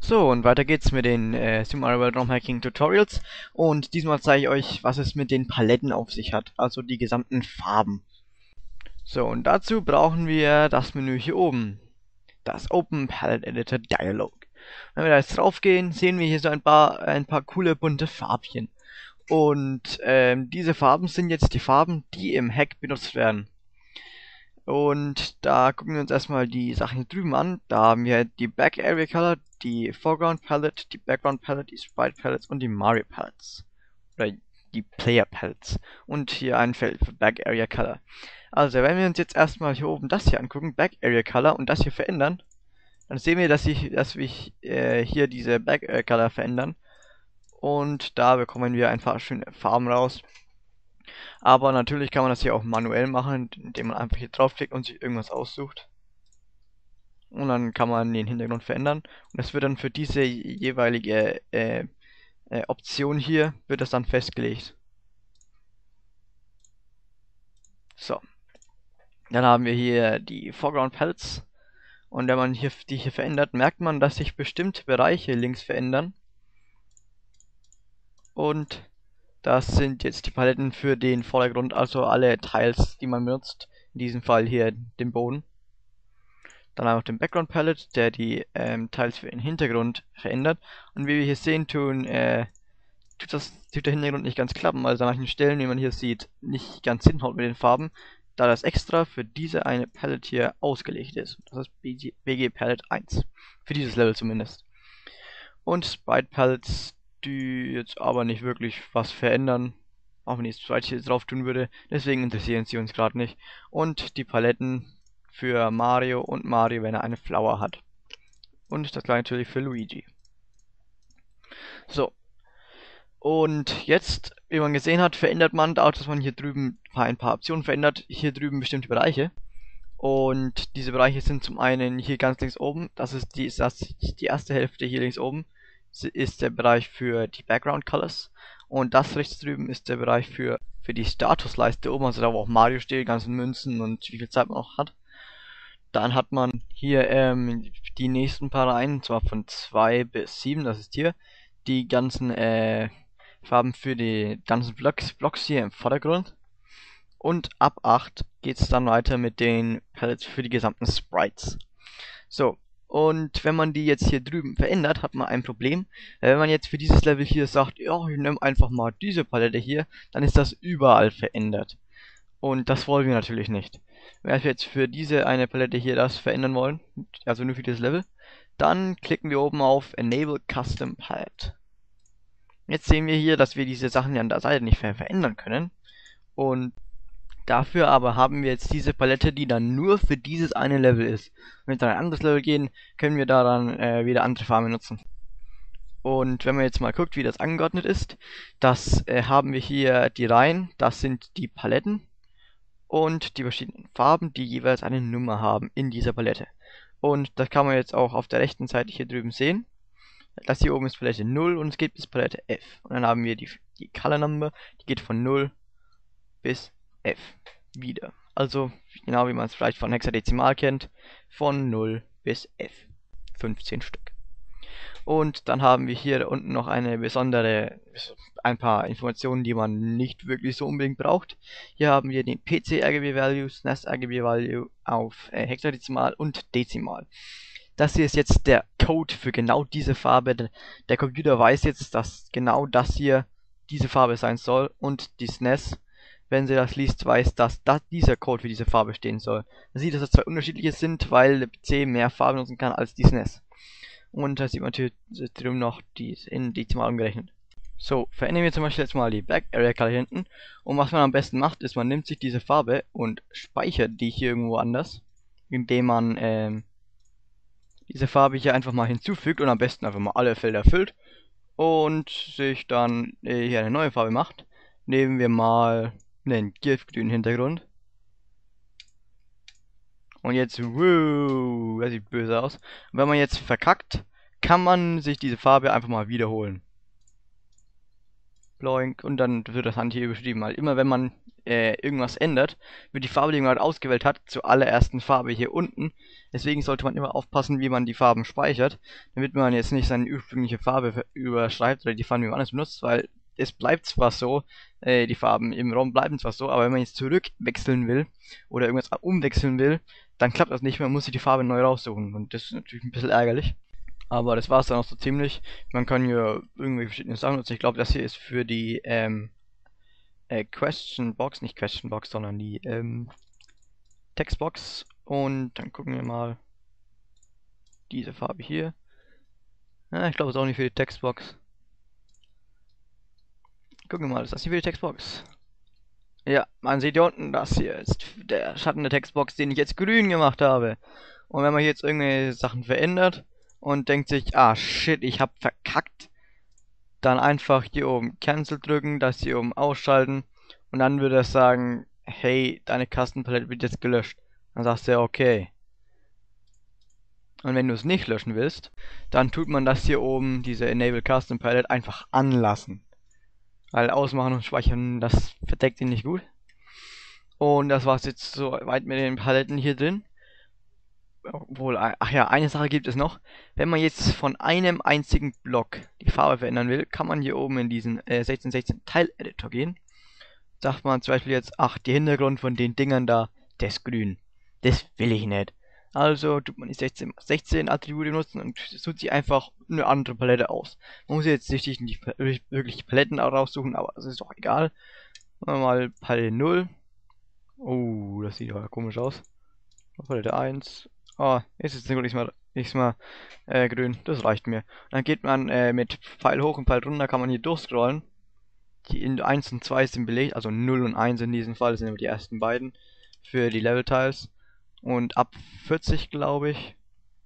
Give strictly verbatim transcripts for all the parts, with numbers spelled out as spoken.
So, und weiter geht's mit den äh, Super Mario World ROM Hacking Tutorials. Und diesmal zeige ich euch, was es mit den Paletten auf sich hat, also die gesamten Farben. So, und dazu brauchen wir das Menü hier oben, das Open Palette Editor Dialog. Wenn wir da jetzt drauf gehen, sehen wir hier so ein paar, ein paar coole bunte Farbchen. Und ähm, diese Farben sind jetzt die Farben, die im Hack benutzt werden. Und da gucken wir uns erstmal die Sachen hier drüben an. Da haben wir die Back Area Color, die Foreground Palette, die Background Palette, die Sprite Palettes und die Mario Palettes. Oder die Player Palettes. Und hier ein Feld für Back Area Color. Also wenn wir uns jetzt erstmal hier oben das hier angucken, Back Area Color, und das hier verändern, dann sehen wir, dass sich dass wir äh, hier diese Back Area Color verändern. Und da bekommen wir ein paar schöne Farben raus. Aber natürlich kann man das hier auch manuell machen, indem man einfach hier draufklickt und sich irgendwas aussucht. Und dann kann man den Hintergrund verändern. Und das wird dann für diese jeweilige äh, äh, Option hier, wird das dann festgelegt. So. Dann haben wir hier die Foreground Palettes. Und wenn man hier die hier verändert, merkt man, dass sich bestimmte Bereiche links verändern. Und das sind jetzt die Paletten für den Vordergrund, also alle Tiles, die man benutzt. In diesem Fall hier den Boden. Dann haben wir den Background Palette, der die ähm, Tiles für den Hintergrund verändert. Und wie wir hier sehen, tun, äh, tut, das, tut der Hintergrund nicht ganz klappen. Also an manchen Stellen, wie man hier sieht, nicht ganz hinhaut mit den Farben, da das extra für diese eine Palette hier ausgelegt ist. Das ist B G Palette eins. Für dieses Level zumindest. Und Sprite Palettes, die jetzt aber nicht wirklich was verändern. Auch wenn ich Sprite hier drauf tun würde. Deswegen interessieren sie uns gerade nicht. Und die Paletten für Mario und Mario, wenn er eine Flower hat. Und das gleiche natürlich für Luigi. So. Und jetzt, wie man gesehen hat, verändert man, dadurch, dass man hier drüben ein paar Optionen verändert, hier drüben bestimmte Bereiche. Und diese Bereiche sind zum einen hier ganz links oben, das ist die, das ist die erste Hälfte hier links oben, ist der Bereich für die Background Colors. Und das rechts drüben ist der Bereich für, für die Statusleiste oben, also da wo auch Mario steht, die ganzen Münzen und wie viel Zeit man noch hat. Dann hat man hier ähm, die nächsten paar Reihen, und zwar von zwei bis sieben, das ist hier, die ganzen äh, Farben für die ganzen Blocks, Blocks hier im Vordergrund. Und ab acht geht es dann weiter mit den Palettes für die gesamten Sprites. So, und wenn man die jetzt hier drüben verändert, hat man ein Problem. Wenn man jetzt für dieses Level hier sagt, ja, ich nehme einfach mal diese Palette hier, dann ist das überall verändert. Und das wollen wir natürlich nicht. Wenn wir jetzt für diese eine Palette hier das verändern wollen, also nur für dieses Level, dann klicken wir oben auf Enable Custom Palette. Jetzt sehen wir hier, dass wir diese Sachen ja an der Seite nicht ver verändern können. Und dafür aber haben wir jetzt diese Palette, die dann nur für dieses eine Level ist. Wenn wir dann ein anderes Level gehen, können wir da dann äh, wieder andere Farben nutzen. Und wenn man jetzt mal guckt, wie das angeordnet ist, das äh, haben wir hier die Reihen, das sind die Paletten und die verschiedenen Farben, die jeweils eine Nummer haben in dieser Palette. Und das kann man jetzt auch auf der rechten Seite hier drüben sehen. Das hier oben ist Palette null und es geht bis Palette F. Und dann haben wir die, die Color Number, die geht von null bis F wieder. Also genau wie man es vielleicht von Hexadezimal kennt, von null bis F. fünfzehn Stück. Und dann haben wir hier unten noch eine besondere, ein paar Informationen, die man nicht wirklich so unbedingt braucht. Hier haben wir den P C R G B Value, S N E S R G B Value auf äh, Hexadezimal und Dezimal. Das hier ist jetzt der Code für genau diese Farbe. Der Computer weiß jetzt, dass genau das hier diese Farbe sein soll und die S N E S, wenn sie das liest, weiß, dass das, dieser Code für diese Farbe stehen soll. Man sieht, dass das zwei unterschiedliche sind, weil der P C mehr Farben nutzen kann als die S N E S. Und da sieht man natürlich drüben noch die in Dezimal umgerechnet. So, verändern wir zum Beispiel jetzt mal die Back Area Color hinten. Und was man am besten macht, ist, man nimmt sich diese Farbe und speichert die hier irgendwo anders, indem man ähm, diese Farbe hier einfach mal hinzufügt und am besten einfach mal alle Felder füllt und sich dann äh, hier eine neue Farbe macht. Nehmen wir mal einen giftgrünen Hintergrund. Und jetzt, wow, das sieht böse aus. Und wenn man jetzt verkackt, kann man sich diese Farbe einfach mal wiederholen. Bloink, und dann wird das Hand hier überschrieben. Halt immer wenn man äh, irgendwas ändert, wird die Farbe, die man gerade ausgewählt hat, zur allerersten Farbe hier unten. Deswegen sollte man immer aufpassen, wie man die Farben speichert, damit man jetzt nicht seine ursprüngliche Farbe überschreibt oder die Farben, die man anders benutzt, weil es bleibt zwar so, äh, die Farben im Raum bleiben zwar so, aber wenn man jetzt zurückwechseln will oder irgendwas umwechseln will, dann klappt das nicht mehr, man muss sich die Farbe neu raussuchen und das ist natürlich ein bisschen ärgerlich. Aber das war es dann auch so ziemlich. Man kann hier irgendwelche verschiedene Sachen nutzen. Ich glaube, das hier ist für die ähm, äh, Question Box, nicht Question Box, sondern die ähm, Textbox. Und dann gucken wir mal diese Farbe hier. Ja, ich glaube, es ist auch nicht für die Textbox. Gucken wir mal, ist das hier für die Textbox? Ja, man sieht hier unten, das hier ist der Schatten der Textbox, den ich jetzt grün gemacht habe. Und wenn man hier jetzt irgendwelche Sachen verändert und denkt sich, ah shit, ich hab verkackt, dann einfach hier oben Cancel drücken, das hier oben ausschalten und dann würde er sagen, hey, deine Kastenpalette wird jetzt gelöscht. Dann sagst du ja, okay. Und wenn du es nicht löschen willst, dann tut man das hier oben, diese Enable Custom Palette, einfach anlassen. Weil ausmachen und speichern, das verdeckt ihn nicht gut. Und das war's jetzt soweit mit den Paletten hier drin. Obwohl, ach ja, eine Sache gibt es noch. Wenn man jetzt von einem einzigen Block die Farbe verändern will, kann man hier oben in diesen äh, sechzehn sechzehn Tile-Editor gehen. Sagt man zum Beispiel jetzt, ach, der Hintergrund von den Dingern da, der ist grün. Das will ich nicht. Also tut man die sechzehn sechzehn Attribute nutzen und sucht sich einfach eine andere Palette aus. Man muss jetzt nicht die wirklich Paletten raussuchen, aber es ist doch egal. Machen wir mal Palette null. Oh, das sieht aber komisch aus. Palette eins. Oh, jetzt ist es nicht mal, nicht mal äh, grün. Das reicht mir. Und dann geht man äh, mit Pfeil hoch und Pfeil runter, kann man hier durchscrollen. Die in eins und zwei sind belegt, also null und eins in diesem Fall, das sind aber die ersten beiden für die Level-Tiles. Und ab vierzig, glaube ich.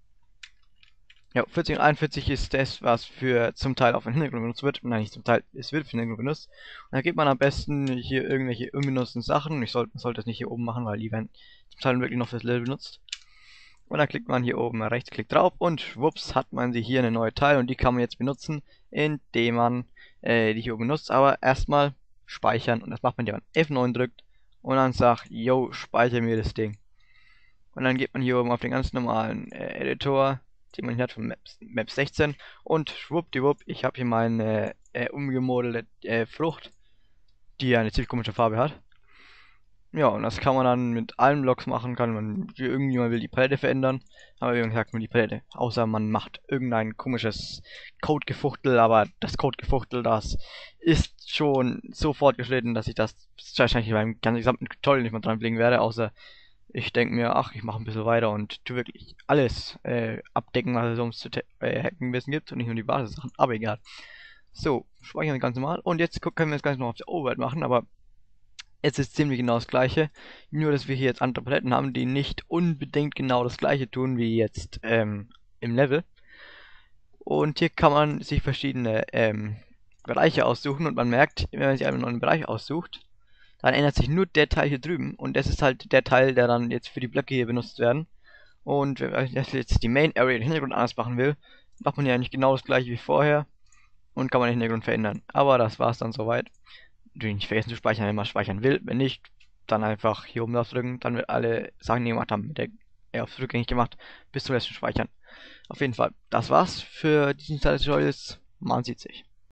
Ja, vierzig und einundvierzig ist das, was für zum Teil auf den Hintergrund benutzt wird. Nein, nicht zum Teil, es wird für den Hintergrund benutzt. Und dann geht man am besten hier irgendwelche unbenutzten Sachen. Ich sollte, sollte das nicht hier oben machen, weil die werden zum Teil wirklich noch fürs Level benutzt. Und dann klickt man hier oben rechtsklick drauf und schwupps hat man sie hier eine neue Teil und die kann man jetzt benutzen, indem man äh, die hier oben benutzt. Aber erstmal speichern und das macht man, indem man F neun drückt und dann sagt, yo, speichere mir das Ding. Und dann geht man hier oben auf den ganz normalen äh, Editor, den man hier hat von Maps, Map sechzehn und schwuppdiwupp, ich habe hier meine äh, umgemodelte äh, Frucht, die eine ziemlich komische Farbe hat. Ja, und das kann man dann mit allen Blocks machen, kann man, irgendjemand will die Palette verändern, aber wie gesagt, nur die Palette, außer man macht irgendein komisches Codegefuchtel, aber das Codegefuchtel, das ist schon so fortgeschritten, dass ich das wahrscheinlich beim ganzen gesamten Tutorial nicht mehr dran blicken werde, außer ich denke mir, ach, ich mache ein bisschen weiter und tu wirklich alles äh, abdecken, was es ums zu äh, hacken wissen gibt und nicht nur die Basis-Sachen, aber egal. So, speichern wir ganz normal und jetzt können wir das Ganze noch auf der Override machen, aber es ist ziemlich genau das gleiche, nur dass wir hier jetzt andere Paletten haben, die nicht unbedingt genau das gleiche tun wie jetzt ähm, im Level. Und hier kann man sich verschiedene ähm, Bereiche aussuchen und man merkt, wenn man sich einen neuen Bereich aussucht, dann ändert sich nur der Teil hier drüben und das ist halt der Teil, der dann jetzt für die Blöcke hier benutzt werden. Und wenn man jetzt die Main Area, den Hintergrund anders machen will, macht man ja eigentlich genau das gleiche wie vorher und kann man den Hintergrund verändern. Aber das war's dann soweit. Natürlich nicht vergessen zu speichern, wenn man speichern will. Wenn nicht, dann einfach hier oben drauf drücken. Dann wird alle Sachen, die wir gemacht haben, mit der er auf rückgängig gemacht, bis zum letzten Speichern. Auf jeden Fall, das war's für diesen Teil des Tutorials. Man sieht sich.